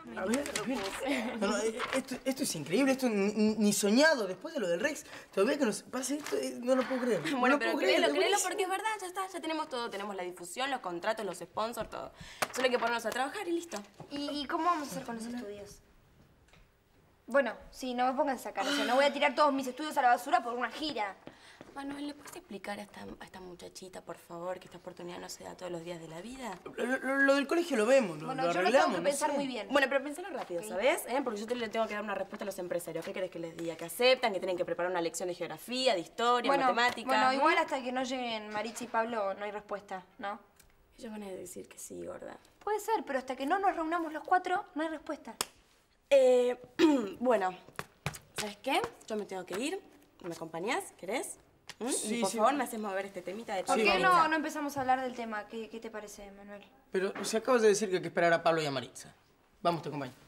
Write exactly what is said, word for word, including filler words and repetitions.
A ver, a ver. No, no, esto, esto es increíble, esto ni, ni soñado. Después de lo del Rex, todavía que nos pase esto, eh, no lo puedo creer. No Bueno, lo pero puedo créelo, creer, créelo porque es verdad, ya está, ya tenemos todo. Tenemos la difusión, los contratos, los sponsors, todo. Solo hay que ponernos a trabajar y listo. ¿Y, y cómo vamos a hacer con los estudios? Bueno, sí, no me pongan esa cara. O sea, no voy a tirar todos mis estudios a la basura por una gira. Manuel, ¿le puedes explicar a esta, a esta muchachita, por favor, que esta oportunidad no se da todos los días de la vida? Lo, lo- lo del colegio lo vemos, lo, Bueno, lo yo lo arreglamos. tengo que no pensar sé. muy bien. Bueno, pero pensalo rápido, ¿sabes? ¿Eh? Porque yo te le tengo que dar una respuesta a los empresarios. ¿Qué querés que les diga? Que aceptan, que tienen que preparar una lección de geografía, de historia, Bueno, matemática. bueno, ¿Mm? igual hasta que no lleguen Maritza y Pablo no hay respuesta, ¿no? Ellos van a decir que sí, gorda. Puede ser, pero hasta que no nos reunamos los cuatro, no hay respuesta. Eh, bueno, ¿sabes qué? Yo me tengo que ir. ¿Me acompañás? ¿Querés? ¿Mm? Sí, y por sí. favor, me haces mover este temita de ¿Por Sí, qué vamos. no, no empezamos a hablar del tema? ¿Qué, qué te parece, Manuel? Pero se acabas de decir que hay que esperar a Pablo y a Maritza. Vamos, te acompaño.